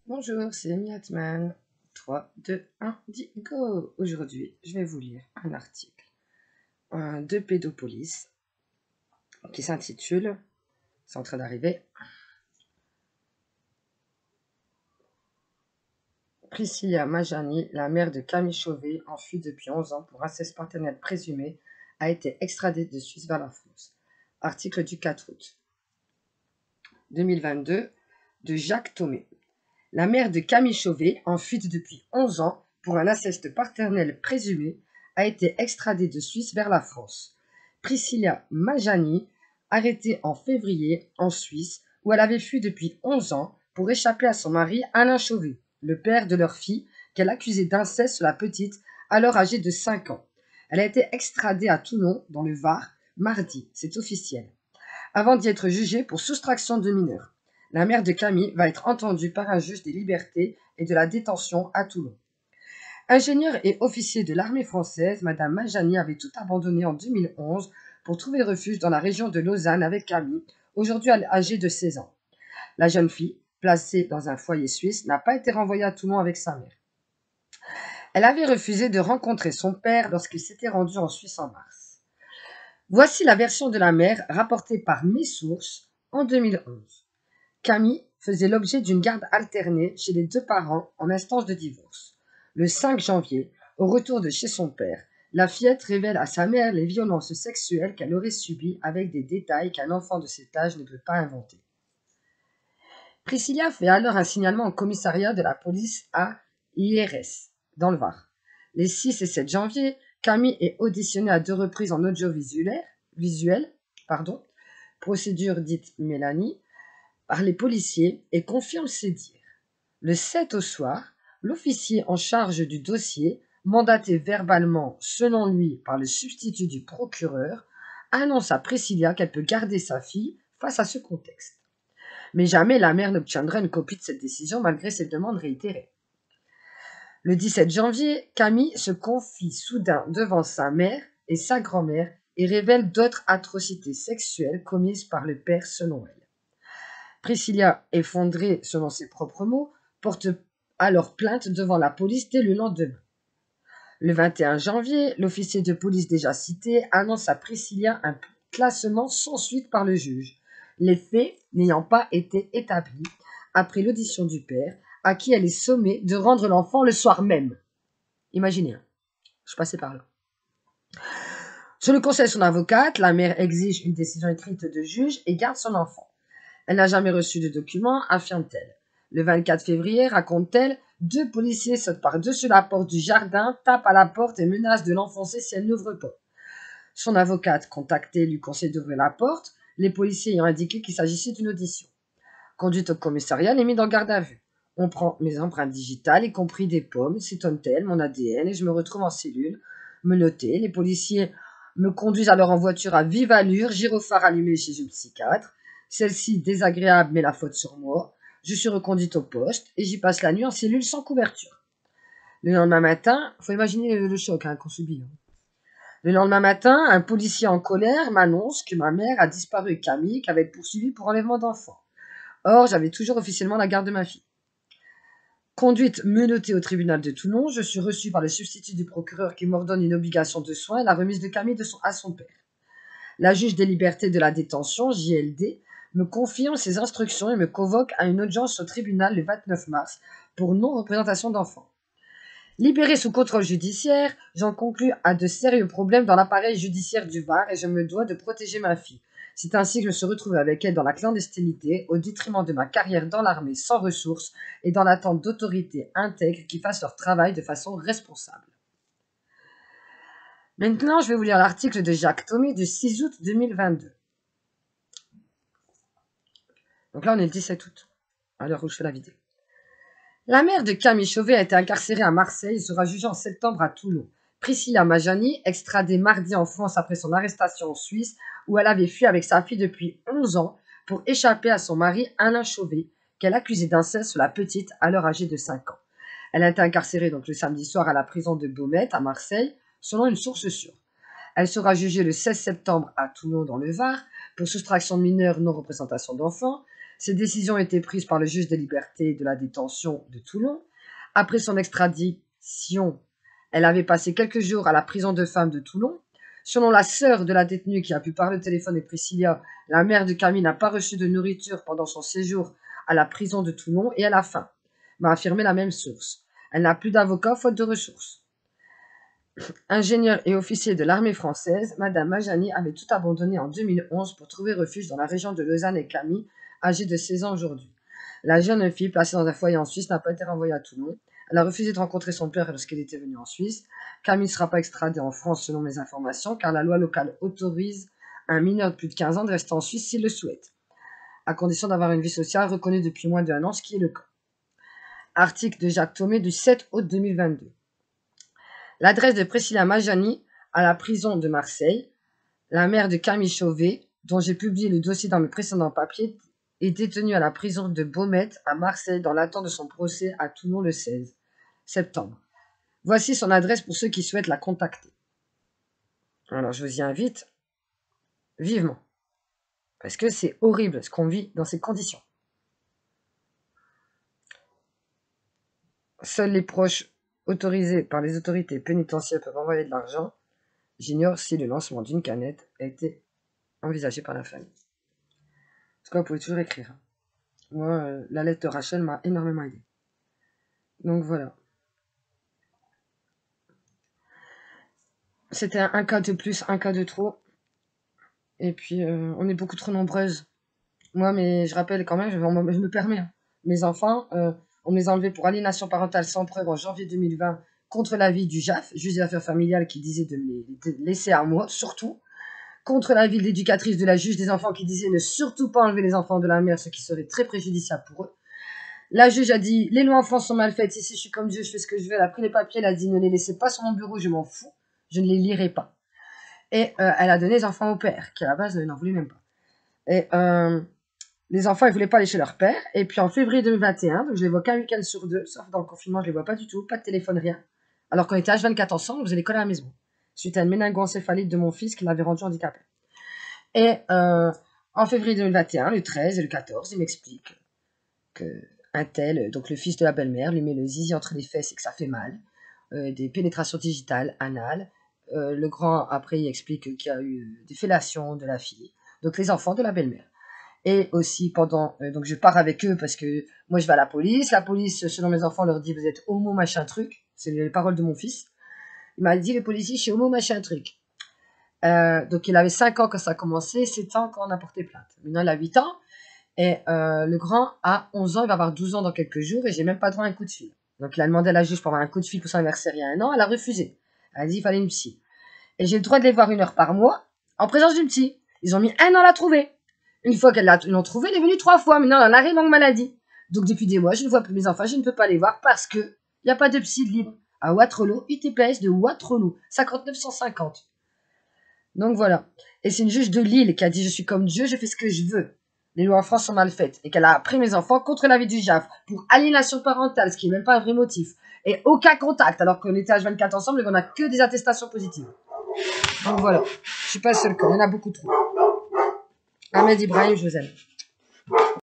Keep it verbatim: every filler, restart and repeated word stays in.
Bonjour, c'est Amy Atman. trois, deux, un, dit go! Aujourd'hui, je vais vous lire un article euh, de Pédopolis qui s'intitule, c'est en train d'arriver, Priscilla Majani, la mère de Camille Chauvet, en fuite depuis onze ans pour inceste paternel présumé, a été extradée de Suisse vers la France. Article du quatre août deux mille vingt-deux de Jacques Thomé. La mère de Camille Chauvet, en fuite depuis onze ans pour un inceste paternel présumé, a été extradée de Suisse vers la France. Priscilla Majani, arrêtée en février en Suisse, où elle avait fui depuis onze ans pour échapper à son mari Alain Chauvet, le père de leur fille, qu'elle accusait d'inceste sur la petite, alors âgée de cinq ans. Elle a été extradée à Toulon, dans le Var, mardi, c'est officiel, avant d'y être jugée pour soustraction de mineurs. La mère de Camille va être entendue par un juge des libertés et de la détention à Toulon. Ingénieure et officier de l'armée française, Madame Majani avait tout abandonné en deux mille onze pour trouver refuge dans la région de Lausanne avec Camille, aujourd'hui âgée de seize ans. La jeune fille, placée dans un foyer suisse, n'a pas été renvoyée à Toulon avec sa mère. Elle avait refusé de rencontrer son père lorsqu'il s'était rendu en Suisse en mars. Voici la version de la mère rapportée par mes sources en deux mille onze. Camille faisait l'objet d'une garde alternée chez les deux parents en instance de divorce. Le cinq janvier, au retour de chez son père, la fillette révèle à sa mère les violences sexuelles qu'elle aurait subies avec des détails qu'un enfant de cet âge ne peut pas inventer. Priscilla fait alors un signalement au commissariat de la police à I R S, dans le Var. Les six et sept janvier, Camille est auditionnée à deux reprises en audiovisuel, visuel, pardon, procédure dite Mélanie, par les policiers et confirme ses dires. Le sept au soir, l'officier en charge du dossier, mandaté verbalement selon lui par le substitut du procureur, annonce à Priscilla qu'elle peut garder sa fille face à ce contexte. Mais jamais la mère n'obtiendra une copie de cette décision malgré ses demandes réitérées. Le dix-sept janvier, Camille se confie soudain devant sa mère et sa grand-mère et révèle d'autres atrocités sexuelles commises par le père selon elle. Priscilla, effondrée selon ses propres mots, porte alors plainte devant la police dès le lendemain. Le vingt et un janvier, l'officier de police déjà cité annonce à Priscilla un classement sans suite par le juge, les faits n'ayant pas été établis après l'audition du père, à qui elle est sommée de rendre l'enfant le soir même. Imaginez, hein, je passais par là. Sur le conseil de son avocate, la mère exige une décision écrite de juge et garde son enfant. Elle n'a jamais reçu de documents, affirme-t-elle. Le vingt-quatre février, raconte-t-elle, deux policiers sautent par-dessus la porte du jardin, tapent à la porte et menacent de l'enfoncer si elle n'ouvre pas. Son avocate, contactée, lui conseille d'ouvrir la porte, les policiers ayant indiqué qu'il s'agissait d'une audition. Conduite au commissariat, elle est mise en garde à vue. On prend mes empreintes digitales, y compris des pommes, s'étonne-t-elle, mon A D N, et je me retrouve en cellule, menotté. Les policiers me conduisent alors en voiture à vive allure, gyrophare allumé chez une psychiatre. Celle-ci désagréable met la faute sur moi. Je suis reconduite au poste et j'y passe la nuit en cellule sans couverture. Le lendemain matin, faut imaginer le, le choc hein, qu'on subit. Hein. Le lendemain matin, un policier en colère m'annonce que ma mère a disparu et Camille, qu'elle va être poursuivie pour enlèvement d'enfant. Or, j'avais toujours officiellement la garde de ma fille. Conduite menottée au tribunal de Toulon, je suis reçue par le substitut du procureur qui m'ordonne une obligation de soins et la remise de Camille de son, à son père. La juge des libertés de la détention, J L D, me confirme ses instructions et me convoque à une audience au tribunal le vingt-neuf mars pour non-représentation d'enfants. Libérée sous contrôle judiciaire, j'en conclus à de sérieux problèmes dans l'appareil judiciaire du Var et je me dois de protéger ma fille. C'est ainsi que je me suis retrouvée avec elle dans la clandestinité, au détriment de ma carrière dans l'armée sans ressources et dans l'attente d'autorités intègres qui fassent leur travail de façon responsable. Maintenant, je vais vous lire l'article de Jacques Thomé du six août deux mille vingt-deux. Donc là, on est le dix-sept août, à l'heure où je fais la vidéo. La mère de Camille Chauvet a été incarcérée à Marseille et sera jugée en septembre à Toulon. Priscilla Majani, extradée mardi en France après son arrestation en Suisse, où elle avait fui avec sa fille depuis onze ans pour échapper à son mari Alain Chauvet, qu'elle accusait d'inceste sur la petite, alors âgée de cinq ans. Elle a été incarcérée donc le samedi soir à la prison de Baumette, à Marseille, selon une source sûre. Elle sera jugée le seize septembre à Toulon, dans le Var, pour soustraction de mineurs, non-représentation d'enfants. Ces décisions ont été prises par le juge des libertés et de la détention de Toulon. Après son extradition, elle avait passé quelques jours à la prison de femmes de Toulon. Selon la sœur de la détenue qui a pu parler au téléphone avec Priscilla, la mère de Camille n'a pas reçu de nourriture pendant son séjour à la prison de Toulon et elle a faim, m'a affirmé la même source. Elle n'a plus d'avocat faute de ressources. Ingénieure et officier de l'armée française, Madame Majani avait tout abandonné en deux mille onze pour trouver refuge dans la région de Lausanne et Camille, âgée de seize ans aujourd'hui. La jeune fille, placée dans un foyer en Suisse, n'a pas été renvoyée à Toulon. Elle a refusé de rencontrer son père lorsqu'elle était venue en Suisse. Camille ne sera pas extradée en France selon mes informations, car la loi locale autorise un mineur de plus de quinze ans de rester en Suisse s'il le souhaite, à condition d'avoir une vie sociale reconnue depuis moins d'un an, ce qui est le cas. Article de Jacques Thomé du sept août deux mille vingt-deux. L'adresse de Priscilla Majani à la prison de Marseille, la mère de Camille Chauvet, dont j'ai publié le dossier dans mes précédents papiers, est détenue à la prison de Baumette à Marseille dans l'attente de son procès à Toulon le seize septembre. Voici son adresse pour ceux qui souhaitent la contacter. Alors je vous y invite vivement, parce que c'est horrible ce qu'on vit dans ces conditions. Seuls les proches autorisés par les autorités pénitentiaires peuvent envoyer de l'argent. J'ignore si le lancement d'une canette a été envisagé par la famille. En tout cas, vous pouvez toujours écrire. Moi, euh, la lettre de Rachel m'a énormément aidé. Donc voilà. C'était un, un cas de plus, un cas de trop. Et puis, euh, on est beaucoup trop nombreuses. Moi, mais je rappelle quand même, je, je me permets. Hein. Mes enfants, euh, on me les a enlevés pour aliénation parentale sans preuve en janvier deux mille vingt contre l'avis du J A F, juge des affaires familiales, qui disait de me les laisser à moi, surtout. Contre l'avis de l'éducatrice de la juge des enfants qui disait ne surtout pas enlever les enfants de la mère, ce qui serait très préjudiciable pour eux. La juge a dit les lois en France sont mal faites, ici je suis comme Dieu, je fais ce que je veux. Elle a pris les papiers, elle a dit ne les laissez pas sur mon bureau, je m'en fous, je ne les lirai pas. Et euh, elle a donné les enfants au père, qui à la base n'en voulait même pas. Et euh, les enfants, ils voulaient pas aller chez leur père. Et puis en février deux mille vingt et un, donc je les vois qu'un week-end sur deux, sauf dans le confinement, je les vois pas du tout, pas de téléphone, rien. Alors qu'on était H vingt-quatre ensemble, on faisait l'école à la maison, suite à une méningoencéphalite de mon fils qui l'avait rendu handicapé. Et euh, en février deux mille vingt et un, le treize et le quatorze, il m'explique que un tel, donc le fils de la belle-mère, lui met le zizi entre les fesses et que ça fait mal, euh, des pénétrations digitales, anales. Euh, le grand, après, il explique qu'il y a eu des fellations de la fille, donc les enfants de la belle-mère. Et aussi pendant, euh, donc je pars avec eux parce que moi je vais à la police, la police, selon mes enfants, leur dit vous êtes homo machin truc, c'est les paroles de mon fils. Il m'a dit le policier, je suis homo machin truc. Euh, donc il avait cinq ans quand ça a commencé, sept ans quand on a porté plainte. Maintenant il a huit ans, et euh, le grand a onze ans, il va avoir douze ans dans quelques jours, et j'ai même pas droit à un coup de fil. Donc il a demandé à la juge pour avoir un coup de fil pour son anniversaire il y a un an, elle a refusé. Elle a dit qu'il fallait une psy. Et j'ai le droit de les voir une heure par mois, en présence d'une psy. Ils ont mis un an à la trouver. Une fois qu'ils l'ont trouvée, elle est venue trois fois, maintenant elle a un arrêt longue maladie. Donc depuis des mois, je ne vois plus mes enfants, je ne peux pas les voir parce que il n'y a pas de psy de libre. À Waterloo, U T P S de Waterloo, cinquante-neuf cent cinquante. Donc voilà. Et c'est une juge de Lille qui a dit je suis comme Dieu, je fais ce que je veux. Les lois en France sont mal faites. Et qu'elle a pris mes enfants contre l'avis du J A F pour aliénation parentale, ce qui n'est même pas un vrai motif. Et aucun contact, alors qu'on était H vingt-quatre ensemble et qu'on n'a que des attestations positives. Donc voilà. Je suis pas seule, il y en a beaucoup trop. Ahmed Ibrahim, je vous aime.